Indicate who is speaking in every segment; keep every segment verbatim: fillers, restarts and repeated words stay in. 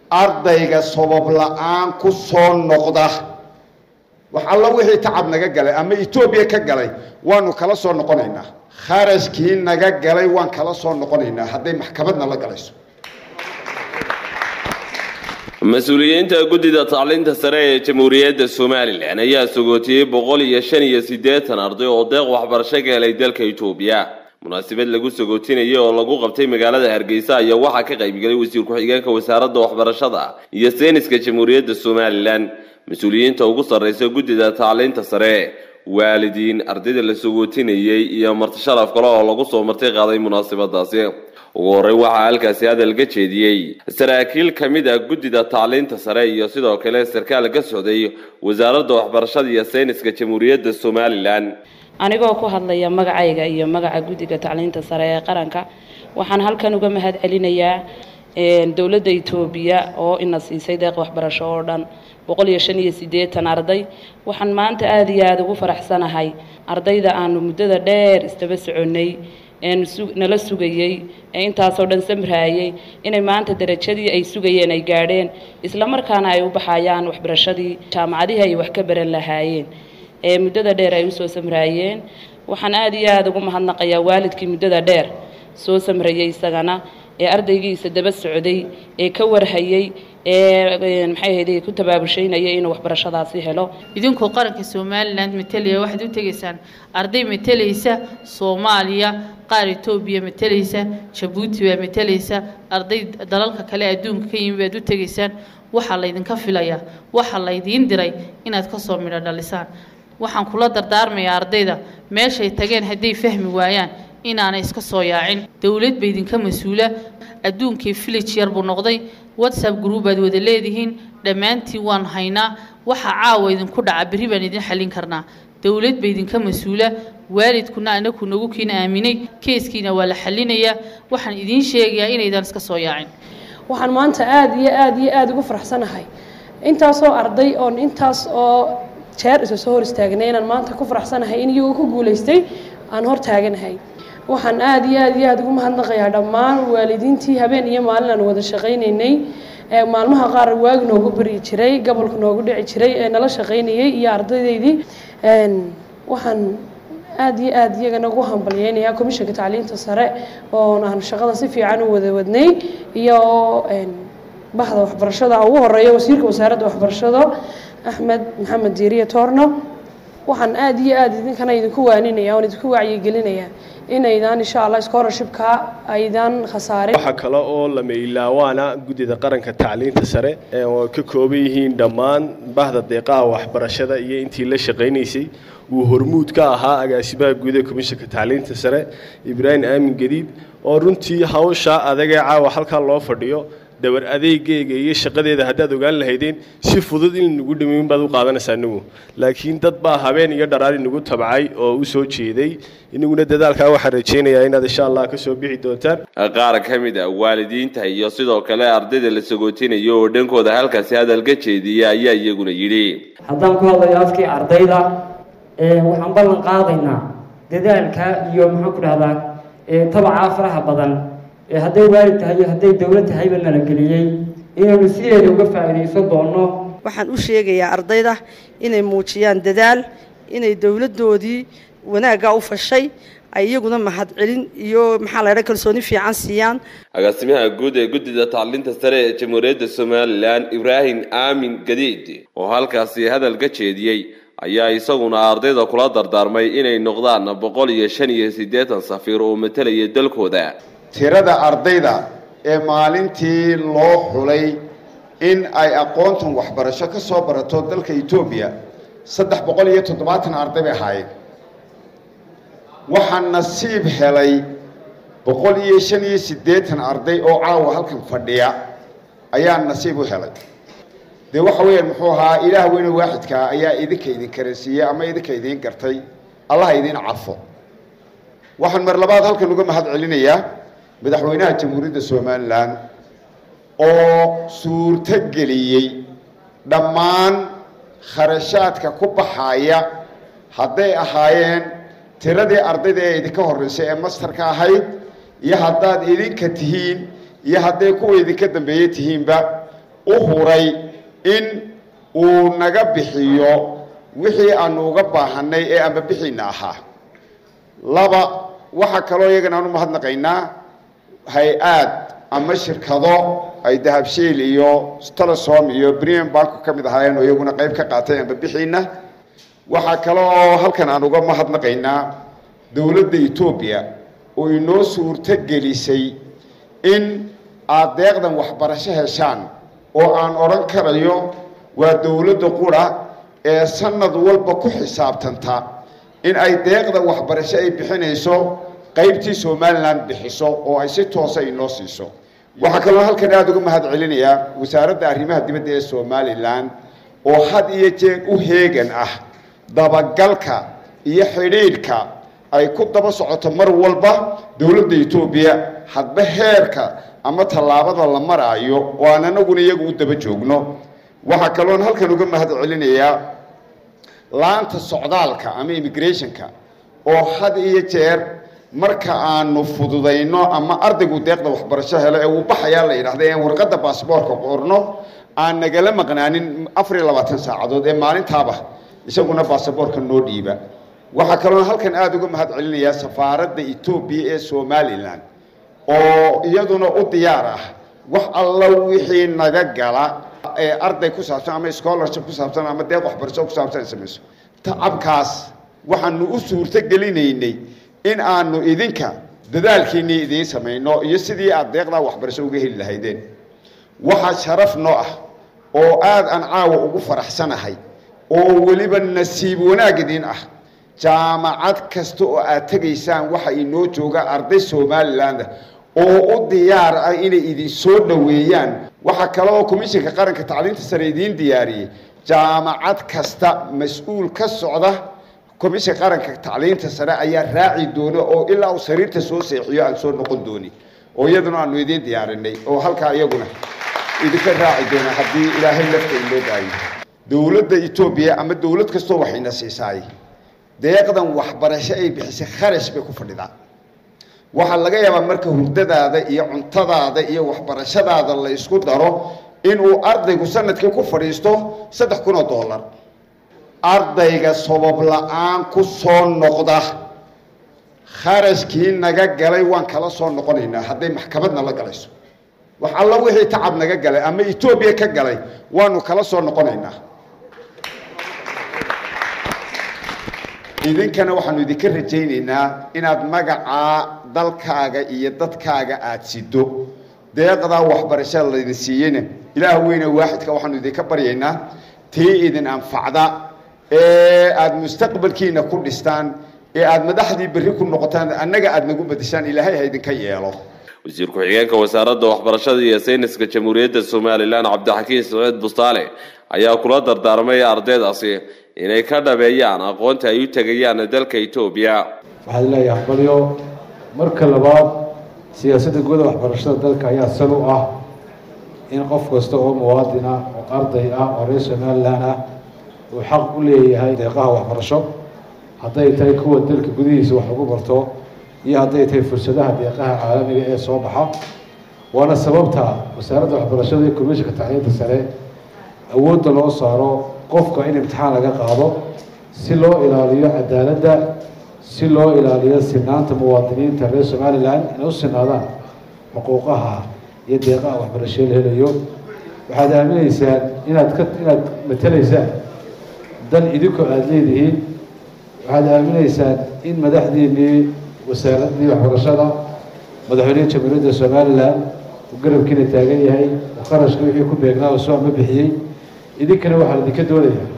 Speaker 1: ardayga sabab la'aan ku soo noqda wax alla wixii tacab naga galay ama Itoobiya ka galay waanu kala soo noqonaynaa kharashkii naga galay waan kala soo noqonaynaa haday maxkamadna la galayso
Speaker 2: mas'uuliyiinta guddida tacliinta sare ee Jamhuuriyadda Soomaaliland ayaa sugootiyay boqol iyo shan iyo siddeetan arday oo deeq waxbarasho ka helay dalka Itoobiya munaasabad lagu sugootinayo oo lagu qabtay magaalada Hargeysa ayaa waxa ka qayb galay wasiir ku-xigeenka wasaaradda waxbarashada iyo sayniska Jamhuuriyadda Soomaaliland mas'uuliyiinta ugu sarreeya guddida tacliinta sare waalidiin ardayda la sugootinayay iyo marti sharaf kale oo lagu soo martay qaaday munaasabadaasi ugu horey waxa halkaasi hadal ka jeediyay saraakiil kamid ah guddida tacliinta sare iyo sidoo kale sarkaal ka socday wasaaradda waxbarashada iyo sayniska Jamhuuriyadda Soomaaliland
Speaker 3: anigoo ku hadlaya magacayga iyo magaca guddiga tacliinta sare ee qaranka waxaan halkan uga mahad celinayaa dawladda Itoobiya oo ina siisay deeq waxbarasho oo dhan boqol iyo shan iyo siddeetan arday waxaan maanta aad iyo aad ugu faraxsanahay ardayda aanu muddada dheer istaba soconay een nala sugayay ee intaas oo dhan samraayay inay maanta darajadii ay sugayeen ay gaadheen isla markaana ay u baxayaan waxbarashadii jaamacadaha ay wax ka baran lahaayeen ee muddada dheer ay u soo samraayeen waxaan aad iyo aad ugu mahadnaqayaa waalidkii muddada dheer soo samrayay isagana ee ardaygiisa daba socday ee ka warhayay ee maxay ahayd ku tabaabushaynaya inuu waxbarashadaasi helo
Speaker 4: idinkoo qaranka Soomaaliland metelaya waxaad u tageysaan arday metelaysa Soomaaliya qaar Itoobiya metelaysa Djibouti waa metelaysa arday dalalka kale adduunka ka yimid u tageysaan waxa la idinka filayaa waxa la idin diray inaad ka soo midho dhalisaan waxaan kula dardaarmayaa ardayda meeshay tageen haday fahmi waayaan inaanay iska soo yaacin dawlad bay idinka mas'uula adduunkii village yar buu noqday WhatsApp group aad wada leedihiin dhamaantii waan haynaa waxa caawa idinku dhaca bari baan idin xalin karnaa dawlad bay idinka mas'uula waalidkuna anagu nagu kiina aaminay keeskiina waa la xalinayaa waxaan idin sheegayaa inaydan iska soo yaacin
Speaker 5: waxaan maanta aad iyo aad iyo aad ugu faraxsanahay intaas oo arday oo intaas oo jeer isu soo hor istaagnay inaan maanta ku faraxsanahay in iyagu ku guuleystay aan hor taaganahay waxaan aad iyo aad iyo aad ugu mahadnaqayaa dhammaan waalidiintii habeen iyo maalin aan wada shaqaynaynay ee maalmaha qaar waag noogu bari jiray gobolka noogu dhici jiray ee nala shaqaynayay iyo ardaydeedii een waxaan aad iyo aad iyagana ugu hambalyeynaya komishanka tacliinta sare oo aan shaqada si fiican u wada wadnay iyo een bahda waxbarashada ugu horeeya wasiirka wasaaradda waxbarashada Axmed Maxamed Diiriye Toorno waxaan aad iyo aad idinkana idinku waaninaya oo idinku wacyi gelinaya inaydan insha Allah scholarship-ka aydan khasaarin
Speaker 6: waxa kale oo la meelaawana guddida qaranka tacliinta sare ee oo ka kooban yihiin dhammaan bahda deeqaha waxbarashada iyo intii la shaqeynaysay uu hormuud ka ahaa agaasimaha guud ee komishanka tacliinta sare Ibrahim Aamin Gadiid oo runtii hawsha adag ee caawa halka loo fadhiyo dawar adeegayga iyo shaqadeeda hadaad ogaan lahaydeen si fudud in nagu dhimin baad u qaadanaysaa anigu laakiin dad baa habeen iyo dharaari nagu tabcay oo u soo jeeday inaguna dadaalka waxa rajeenayaa inaad insha Allah ka soo bixi doontaan
Speaker 2: qaar kamid ah waalidiinta iyo sidoo kale ardayda la sugootinayo oo dhankooda halkaas hadal ka jeediyay ayaa iyaguna yiri
Speaker 7: haddaan ku hadlayo afkii ardayda ee waxaan ballan qaadaynaa dadaalka iyo maxaan ku dhahdaa ee tabaca faraha badan ee haday waalid tahay haday dawlad tahay baan la galiyay inaynu sideeda uga faa'iideysan doono
Speaker 8: waxaan u sheegayaa ardayda inay muujiyaan dadaal inay dawladoodii wanaaga u fashay ayaguna mahad celin iyo maxaa la yiraahdaa kalsooni fiican siiyaan
Speaker 2: agaasimaha guud ee guddida tacliinta sare ee Jamhuuriyadda Soomaaliland Ibrahim Aamin Gadiid oo halkaasi hadal ka jeediyay ayaa isaguna ardayda kula dardaarmay inay noqdaan boqol iyo shan iyo siddeetan safiir oo metelaya dalkooda
Speaker 1: tirada ardayda ee maalintii loo xulay in ay aqoontan waxbarasho ka soo barato dalka Itoobiya saddex boqol iyo toddobaatan arday bay ahaayeen waxaan nasiib helay boqol iyo shan iyo siddeetan arday oo caawa halkan fadhiya ayaa nasiib u helay de waxa weeyaan muxuu ahaa ilaah weyn waaxidka ayaa idinka idin karasiiyay ama idinka idin gartay Allah idin cafo waxaan mar labaad halkan uga mahad celinayaa madaxweynaha Jamhuuriyadda Soomaaliland oo suurta geliyay dhammaan kharashaadka ku baxaya haday ahaayeen tiradii ardayda ee idinka horeysay ee masterka ahayd iyo hadaad idinka tihiin iyo haday kuwa idinka dambeeyay tihiinba u huray in uu naga bixiyo wixii aanu uga baahanay ee amba bixiina ahaa. laba waxa kaloo iyagana aanu mahadnaqaynaa hay-ad ama shirkado ay dahabshiil iyo telesom iyo premium bank ka mid ahaayeen oo iyaguna qayb ka qaatay amba bixiina. waxa kaloo halkan aan uga mahadnaqaynaa dowladda Itoobiya oo inoo suurto gelisay in aad deeqdan waxbarasho heshaan oo aan oran karayo waa dowladda qura ee sanad walba ku xisaabtanta in ay deeqda waxbarasho ay bixinayso qaybtii Somaliland bixiso oo ay si toos ah inoo siiso. waxa kaloo halkan aad uga mahad celinayaa wasaaradda arrimaha dibadda ee Somaliland oo had iyo jeer u heegan ah dabagalka iyo xiriirka ay ku daba socoto mar walba dowladda Itoobiya hadba heerka ama tallaabada la marayo oo aan anaguna iyagu u daba joogno. waxa kaloo halkan uga mahad celinayaa laanta socdaalka ama immigrationka oo had iyo jeer marka aanu fududayno ama ardaygu deeqda waxbarasho helo ee uu baxaya la yiraahdo in warqadda baasaboorka qorno aan nagala maqnaanin afar iyo labaatan saacadood ee maalintaaba isaguna baasaboorka noo dhiiba. waxa kaloo halkan aad uga mahad celinayaa safaaradda Itoobiya ee Somaliland oo iyaduna u diyaar ah wax alla wixii naga gala ee arday ku saabsan ama scholarship ku saabsan ama deeq waxbarasho ku saabsan samayso. tacabkaas waxaanu u suurto gelinaynay in aanu idinka dadaalkiina idin sameeyno iyo sidii aad deeqda waxbarasho uga heli lahaydeen. waxa sharaf noo ah oo aad aan caawa ugu faraxsanahay oo waliba nasiib wanaag idin ah jaamacad kasta oo aad tagaysaan waxa inoo jooga arday Somaliland oo u diyaar ah inay idin soo dhaweeyaan. waxa kale oo komishanka qaranka tacliinta sare idin diyaariyay jaamacad kasta mas'uul ka socda komishanka qaranka tacliinta sare ayaa raaci doona oo ilaa uu sariirta soo seexiyo aan soo noqon dooni oo iyaduna aanu idin diyaarinay oo halka iyaguna idinka raaci doona haddii ilaahay lafta loo daayo. dowladda Itoobiya ama dowlad kasta waxayna siisaay deeqdan waxbarasho ay bixisay kharash bay ku fadhidaa. waxa laga yaabaa marka hurdadaada iyo cuntadaada iyo waxbarashadaada la isku daro in uu ardaygu sanadkii ku fadhiisto saddex kun oo dollar. ardayga sabab la'aan ku soo noqda kharashkii naga galay waan kala soo noqonaynaa hadday maxkamadna la galayso. wax alla wixii tacab naga galay ama Itoobiya ka galay waanu kala soo noqonaynaa. idinkana waxaanu idinka rajaynaynaa inaad magaca dalkaaga iyo dadkaaga aad sido deeqda waxbarashada la idin siiyeen. ilaah weyna waaxidka waxaanu idinka baryaynaa tii idin anfacda ee aad mustaqbalkiina ku dhistaan ee aad madaxdii berri ku noqotaan annaga aad nagu bedeshaan ilaahay ha idinka yeelo.
Speaker 2: wasiir ku-xigeenka wasaaradda waxbarashada iyo sayniska jamhuuriyadda Somaliland Cabdixakiin Saciid Bustaale ayaa kula dardaarmay ardaydaasi inay ka dhabeeyaan aqoonta ay u tagayaan dalka Itoobiya.
Speaker 9: waxaan leeyahay balyo marka labaad siyaasadda guud waxbarashada dalka ayaa sal u ah in qof kasta oo muwaadin ah oo arday ah oo reer Somaliland ah uu xaq u leeyahay deeqaha waxbarasho hadday tahay kuwa dalka gudihiisa wax ugu barto iyo hadday tahay fursadaha deeqaha caalamiga ee soo baxa. waana sababta wasaaradda waxbarashada iyo komishanka tacliinta sare awoodda loo saaro qofka in imtixaan laga qaado si loo ilaaliyo cadaaladda si loo ilaaliyo sinaanta muwaadiniinta reer Somaliland inay u sinaadaan xuquuqaha iyo deeqaha waxbarasho la helayo. waxaad aaminaysaan inaad ka inaad matalaysaan dal idinku aad leedihiin. waxaad aaminaysaan in madaxdiinii wasaaraddii waxbarashada madaxweynaha jamhuuriyadda Somaliland uu garabkiina taagan yahay oo kharashka wixii ku beegnaa oo soo ma bixiyey. idinkana waxaa idinka doonayaa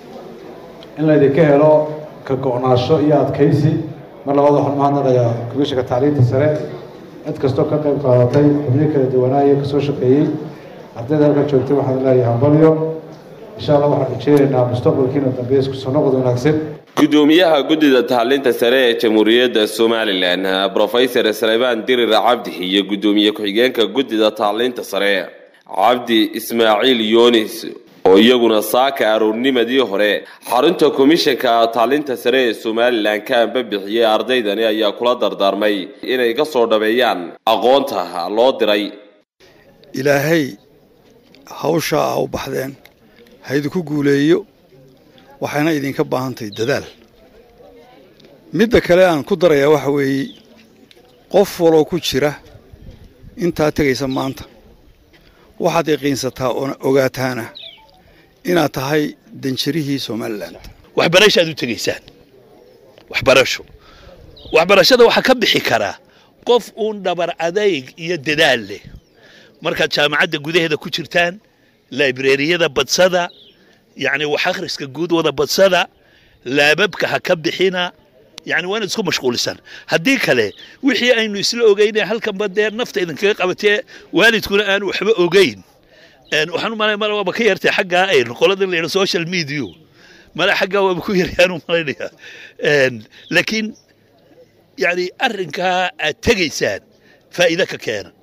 Speaker 9: in la idinka helo ka go'naansho iyo adkaysi. mar labaad waxaan mahadnaqayaa komishanka tacliinta sare cid kastoo ka qayb qaadatay xubnihi kala duwanaaye ka soo shaqeeyey ardayda halka joogtay waxaan leeyahay hambalyo. insha allah waxaan rajeynaynaa mustaqbalkiina dambe isku soo noqod wanaagsan.
Speaker 2: gudoomiyaha guddida tacliinta sare ee jamhuuriyadda Somaliland Professor Suleymaan Dirir Cabdi iyo gudoomiye ku-xigeenka guddida tacliinta sare Cabdi Ismaaciil Yoonis oo iyaguna saaka aroornimadii hore xarunta komishanka tacliinta sare ee Somaliland ka bixiyay ardaydani ayaa kula dardaarmay inay ka soo dhabeeyaan aqoonta loo diray.
Speaker 10: ilaahay hawshaa aa u baxdeen ha idinku guuleeyo waxayna idinka baahantahay dadaal midda kale aan ku darayaa waxa weeye qof waloo ku jira intaa tegaysa maanta waxaad yaqiinsataa oo ogaataana inaad tahay danjarihii Soomaaliland
Speaker 11: waxbarashaad u tegaysaan waxbarasho waxbarashada waxa ka bixi kara qof uun dhabar adayg iyo dadaal leh marka jaamacadda gudaheeda ku jirtaan librariyada badsada yani wax akhriska guud wada badsada laababka ha ka bixina يعني وانا اسكو مشغولسان هدي كله وحي aynu isla ogeynay halkan badeer nafta idin kaga qabatay waalidkuna aan waxba ogeyn een waxaan malay mal waba ka yartay xagga ay qolada leeyahay social media mala xagga waba ku yarayaan malaynaya een laakiin يعني arrinka aad tagaysaan faa'iido ka keena